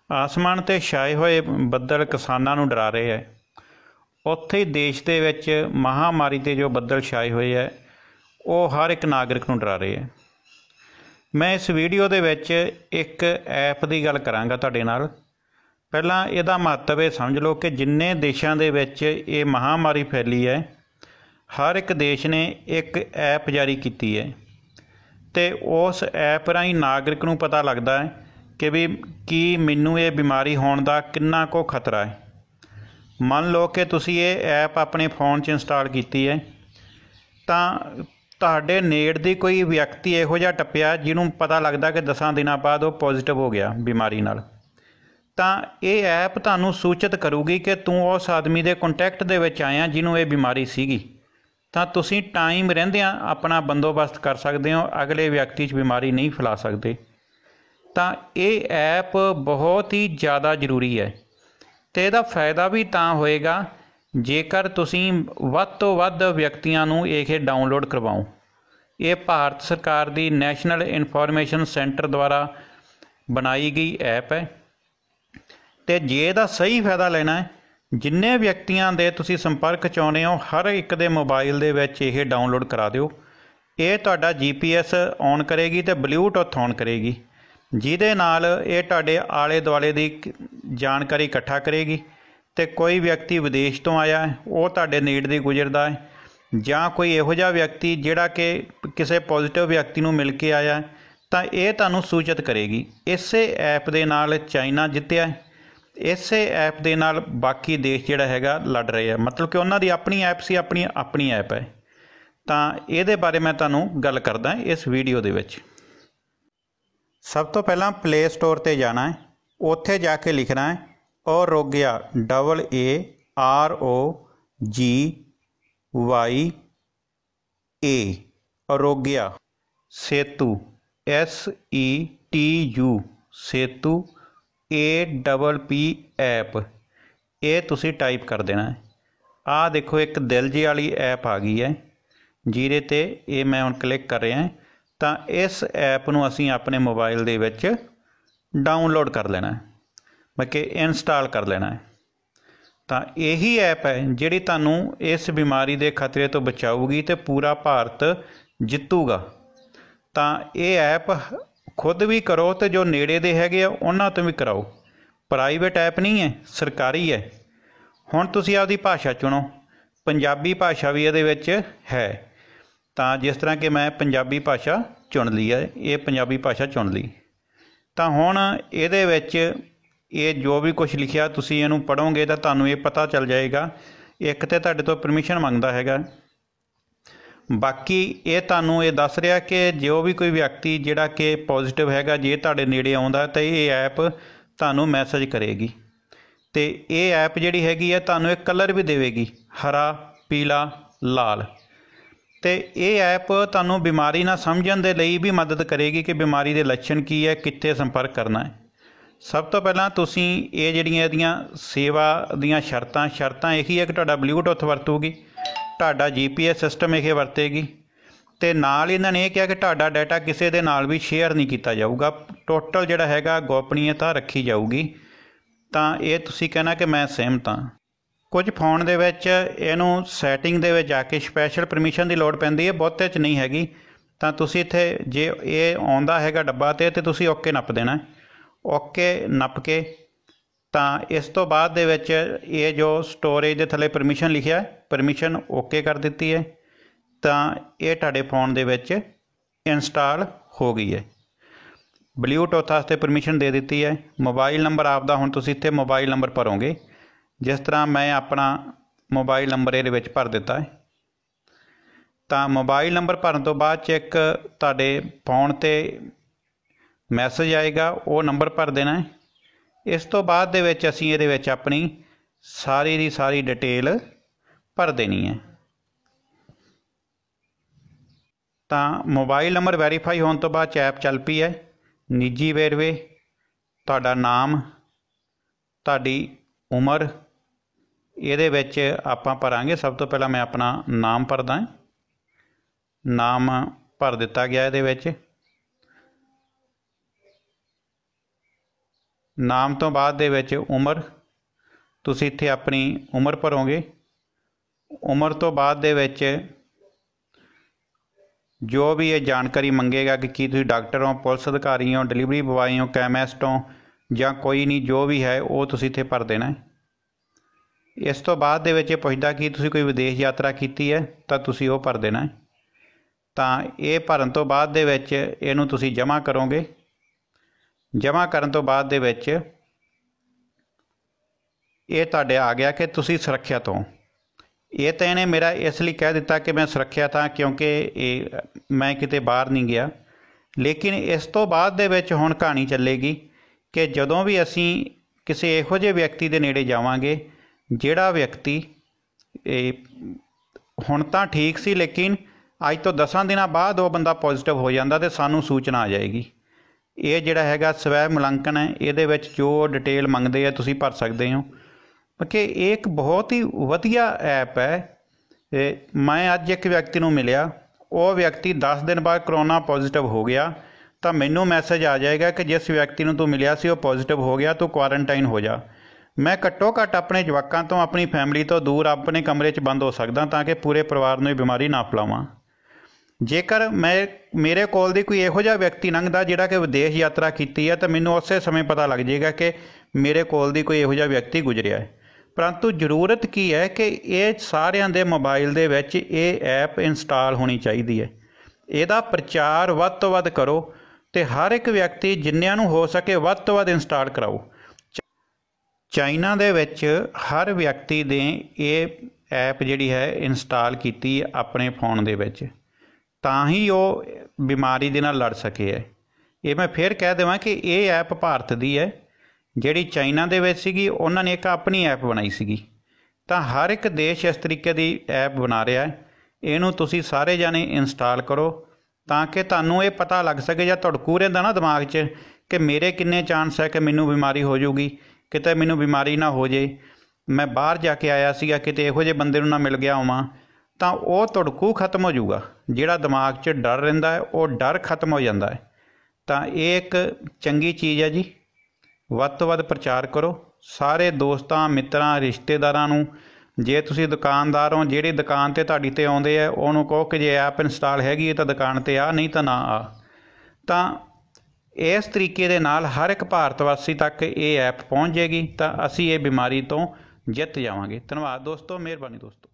आसमान ते छाए हुए ਬੱਦਲ किसानां ਨੂੰ डरा रहे है। ਉੱਥੇ ही देश ਦੇ ਵਿੱਚ महामारी ਦੇ जो ਬੱਦਲ छाए हुए है वो हर एक नागरिक ਨੂੰ डरा रहे है। मैं इस वीडियो ਦੇ ਵਿੱਚ एक ऐप ਦੀ ਗੱਲ ਕਰਾਂਗਾ ਤੁਹਾਡੇ ਨਾਲ। ਪਹਿਲਾਂ ਇਹਦਾ महत्व ਇਹ समझ लो कि जिन्ने देशों ਦੇ ਵਿੱਚ ਇਹ महामारी फैली है हर एक देश ने एक ऐप जारी की है तो उस ऐप राही नागरिक ਨੂੰ पता लगता है कि भी की मैनू ये बीमारी होने का कितना को खतरा है। मान लो कि तुसी ये ऐप अपने फोन 'ਚ इंस्टॉल की है तो ਤੁਹਾਡੇ ਨੇੜ ਦੀ कोई व्यक्ति ਇਹੋ ਜਿਹਾ ਟੱਪਿਆ ਜਿਹਨੂੰ पता लगता कि 10 ਦਿਨਾਂ बाद वो पॉजिटिव हो गया बीमारी नाल, तो ये ऐप ਤੁਹਾਨੂੰ सूचित करूगी कि तू उस आदमी के कंटैक्ट दे विच आया जिन्हों ये बीमारी सीगी, तो तुसी टाइम रहिंदियां अपना बंदोबस्त कर सकते हो, अगले व्यक्ति 'ਚ बीमारी नहीं फैला सकते। तो ये ऐप बहुत ही ज़्यादा जरूरी है तो इसदा फायदा भी तां होएगा जेकर तुसी वध तो वध व्यक्तियों नूं यह डाउनलोड करवाओ। ये भारत सरकार की नैशनल इनफॉर्मेशन सेंटर द्वारा बनाई गई ऐप है तो जे इहदा सही फायदा लेना है जिन्ने व्यक्तियों के तुसी संपर्क चाहुंदे हो हर एक दे मोबाइल दे विच यह डाउनलोड करा दिओ। ये तुहाडा GPS ऑन करेगी तो ब्लूटूथ ऑन करेगी जिहदे नाल ये तुहाडे आले दुआले दी जानकारी इकट्ठा करेगी तो कोई व्यक्ति विदेश तो आया है वो तुहाडे नेड़ दी गुजरदा है जां कोई इहो जिहा व्यक्ति जिहड़ा कि किसी पॉजिटिव व्यक्ति नूं मिल के आया है तो ये तुहानूं सूचित करेगी। इसे ऐप दे नाल चाइना जित्तिया है, इसे ऐप दे नाल बाकी देश जिहड़ा हैगा लड़ रहे हैं, मतलब कि उन्हां दी अपनी ऐप सी अपनी ऐप है। तो इहदे बारे मैं तुहानूं गल करदा इस वीडियो दे विच। सब तो पहला प्ले स्टोर ते जाना है, उत्थे जाके लिखना है Aarogya AROGYA Aarogya Setu SETU Setu APP app ये तुसी टाइप कर देना है। आ देखो एक दिल जी वाली ऐप आ गई है जीरे ते ये मैं हुण क्लिक कर रहा है तो इस ऐप नूं असीं अपने मोबाइल दे विच डाउनलोड कर लेना है, बल्कि इंस्टॉल कर लेना है। तो यही ऐप है जिहड़ी तुहानूं इस बीमारी के खतरे तो बचाऊगी तो पूरा भारत जितूगा। तो ये ऐप खुद भी करो तो जो नेड़े दे हैगे उन्हां तो भी कराओ, प्राइवेट ऐप नहीं है, सरकारी है। हुण तुसीं आपदी भाषा चुनो, पंजाबी भाषा भी इहदे विच है तो जिस तरह कि मैं पंजाबी भाषा चुन ली है, ये पंजाबी भाषा चुन ली। तो हुण इहदे विच ये जो भी कुछ लिखिया तुसीं इहनूं पढ़ोगे तो तुहानूं ये पता चल जाएगा। एक तो तुहाडे तो परमिशन मंगदा हैगा, बाकी ये तुहानूं ये दस रहा कि जो भी कोई व्यक्ति जिहड़ा कि पॉजिटिव हैगा जे तुहाडे नेड़े आउंदा तो ये ऐप तुहानूं मैसेज करेगी। तो ये ऐप जिहड़ी हैगी है तुहानूं एक कलर भी देवेगी, हरा पीला लाल। तो ये ऐप तुहानूं बीमारी ना समझण दे लई भी मदद करेगी कि बीमारी के लक्षण की है, कित्थे संपर्क करना है। सब तो पहलां तुसीं ये जिहड़ियां इहदियां सेवा दीयां शर्तां यही है कि तुहाडा ब्लूटूथ वरतूगी, तुहाडा GPS सिस्टम यह वरतेगी तो नाल इन्हां ने कहा कि तुहाडा डाटा किसी दे नाल भी शेयर नहीं किया जाऊगा, टोटल जिहड़ा हैगा गोपनीयता रखी जाऊगी। तो ये तुसीं कहना कि मैं सहमत हाँ। कुछ फोन दे विच इहनूं सैटिंग दे विच जाके स्पैशल परमिशन की लोड़ पैंदी है, बहुते च नहीं हैगी। तो तुसीं इत्थे जे ये आउंदा हैगा डब्बा ते तुसीं ओके नप देना है, ओके नप के तो इस तो बाद दे विच ये जो स्टोरेज के थले परमिशन लिखिया है परमिशन ओके कर दी है तो ये तुहाडे फोन दे विच इंस्टॉल हो गई है। ब्लूटूथ वास्ते परमिशन दे दी है। मोबाइल नंबर आपदा हुण तुसीं इत्थे मोबाइल नंबर भरोगे, जिस तरह मैं अपना मोबाइल नंबर ये भर दिता है। तो मोबाइल नंबर भरन तो बाद एक तुहाडे फोन ते मैसेज आएगा, वो नंबर भर देना है। इस तो बाद दे विच असीं इहदे विच अपनी सारी दी सारी डिटेल भर देनी है। तो मोबाइल नंबर वैरीफाई होने तो बाद ऐप चल पई है। निजी वेरवे, तुहाडा नाम, तुहाडी उम्र ਇਹਦੇ ਵਿੱਚ ਆਪਾਂ ਭਰਾਂਗੇ। सब तो पहला मैं अपना नाम भरदा, नाम भर दिता गया। ਇਹਦੇ ਵਿੱਚ नाम तो बाद दे विच उम्र, तुसीं इत्थे अपनी उम्र भरोगे। उम्र तो बाद दे विच जो भी ये जानकारी मंगेगा कि तुसीं डॉक्टर हो, पुलिस अधिकारी हो, डिलीवरी बॉय हो, कैमिस्ट हो जां कोई नहीं, जो भी है वो तुसीं इत्थे भर देना है। इस तो बाद दे विच ये पुछदा कि तुसीं कोई विदेश यात्रा कीती है तां तुसीं वो भर देना है। तां ये भरन तो बाद दे विच इहनूं तुसीं जमा करोगे। जमा करन तो बाद दे विच ये तुहाडे आ गया कि तुसीं सुरੱਖਿਅਤ हो। ये तो इन्हें मेरा इसलिए कह दिता कि मैं सुरੱਖਿਅਤ हाँ क्योंकि मैं किते बाहर नहीं गया। लेकिन इस तो बाद दे विच हुण कहानी चलेगी कि जदों भी असीं किसी इहो ਜਿਹੇ व्यक्ति के नेड़े जावांगे जिहड़ा व्यक्ति हुण तां ठीक सी लेकिन अज तो 10 दिनों बाद वो बंदा पॉजिटिव हो जाता तो सानूं सूचना आ जाएगी। ये जिहड़ा हैगा स्वै मुलांकन है, इहदे विच जो डिटेल मंगदे आ तुसीं भर सकदे हो कि एक बहुत ही वधिया ऐप है। मैं अज एक व्यक्ति नूं मिलिया, वो व्यक्ति 10 दिन बाद करोना पॉजिटिव हो गया तो मैनू मैसेज आ जाएगा कि जिस व्यक्ति नूं तू मिलिया सी वो पॉजिटिव हो गया, तू क्वारंटाइन हो जा। मैं घट्टो घट्ट अपने जवाकां तो अपनी फैमिली तो दूर अपने कमरे 'च बंद हो सकदा ताकि पूरे परिवार नूं बीमारी ना फैलावां। जेकर मेरे कोल दी कोई इहो जिहा व्यक्ति लंघदा जिहड़ा कि विदेश यात्रा कीती है तो मैनूं उसे समय पता लग जाएगा कि मेरे कोल दी कोई इहो जिहा व्यक्ति गुजरिया है। परंतु जरूरत की है कि ये सारिਆਂ ਦੇ मोबाइल ਦੇ ਵਿੱਚ ਇਹ ऐप इंस्टॉल होनी चाहिए है। ਇਹਦਾ प्रचार ਵੱਧ ਤੋਂ ਵੱਧ करो तो हर एक व्यक्ति जिन्निਆਂ ਨੂੰ हो सके ਵੱਧ ਤੋਂ ਵੱਧ इंस्टॉल कराओ। चाइना ਦੇ ਵਿੱਚ हर व्यक्ति ने ये ऐप ਜਿਹੜੀ है इंस्टॉल की अपने फोन ਦੇ ਵਿੱਚ ਤਾਂ ही वो बीमारी ਦੇ ਨਾਲ लड़ सके है। ये मैं फिर कह देवां कि ये ऐप भारत ਦੀ है, ਜਿਹੜੀ ਚਾਈਨਾ ਦੇ ਵਿੱਚ ਸੀਗੀ ਉਹਨਾਂ ਨੇ ਇੱਕ ਆਪਣੀ ऐप बनाई ਸੀਗੀ। ਤਾਂ ਹਰ ਇੱਕ ਦੇਸ਼ ਇਸ ਤਰੀਕੇ ਦੀ ऐप ਬਣਾ ਰਿਹਾ ਹੈ। ਇਹਨੂੰ ਤੁਸੀਂ ਸਾਰੇ ਜਾਣੇ ਇੰਸਟਾਲ ਕਰੋ ਤਾਂ ਕਿ ਤੁਹਾਨੂੰ ਇਹ ਪਤਾ ਲੱਗ ਸਕੇ ਜਾਂ ਧੜਕੂ ਰਹਿੰਦਾ ਨਾ ਦਿਮਾਗ 'ਚ ਕਿ ਮੇਰੇ ਕਿੰਨੇ ਚਾਂਸ ਹੈ ਕਿ ਮੈਨੂੰ ਬਿਮਾਰੀ ਹੋ ਜਾਊਗੀ, ਕਿਤੇ ਮੈਨੂੰ ਬਿਮਾਰੀ ਨਾ ਹੋ ਜੇ, ਮੈਂ ਬਾਹਰ ਜਾ ਕੇ ਆਇਆ ਸੀਗਾ ਕਿਤੇ ਇਹੋ ਜਿਹੇ ਬੰਦੇ ਨੂੰ ਨਾ ਮਿਲ ਗਿਆ ਹੋਵਾਂ, ਤਾਂ ਉਹ ਧੜਕੂ ਖਤਮ ਹੋ ਜਾਊਗਾ। ਜਿਹੜਾ ਦਿਮਾਗ 'ਚ ਡਰ ਰਹਿੰਦਾ ਹੈ ਉਹ ਡਰ ਖਤਮ ਹੋ ਜਾਂਦਾ ਹੈ। ਤਾਂ ਇਹ ਇੱਕ ਚੰਗੀ ਚੀਜ਼ ਹੈ ਜੀ। ਵੱਧ ਤੋਂ ਵੱਧ ਪ੍ਰਚਾਰ ਕਰੋ। ਸਾਰੇ ਦੋਸਤਾਂ ਮਿੱਤਰਾਂ ਰਿਸ਼ਤੇਦਾਰਾਂ ਨੂੰ, ਜੇ ਤੁਸੀਂ ਦੁਕਾਨਦਾਰ ਹੋ ਜਿਹੜੀ ਦੁਕਾਨ 'ਤੇ ਤੁਹਾਡੀ 'ਤੇ ਆਉਂਦੇ ਆ ਉਹਨੂੰ ਕਹੋ ਕਿ ਜੇ ਐਪ ਇੰਸਟਾਲ ਹੈਗੀ ਹੈ ਤਾਂ ਦੁਕਾਨ 'ਤੇ ਆ, ਨਹੀਂ ਤਾਂ ਨਾ ਆ। ਤਾਂ ਇਸ ਤਰੀਕੇ ਦੇ ਨਾਲ ਹਰ ਇੱਕ ਭਾਰਤ ਵਾਸੀ ਤੱਕ ਇਹ ਐਪ ਪਹੁੰਚ ਜਾਏਗੀ ਤਾਂ ਅਸੀਂ ਇਹ ਬਿਮਾਰੀ ਤੋਂ ਜਿੱਤ ਜਾਵਾਂਗੇ। ਧੰਨਵਾਦ ਦੋਸਤੋ, ਮਿਹਰਬਾਨੀ ਦੋਸਤੋ।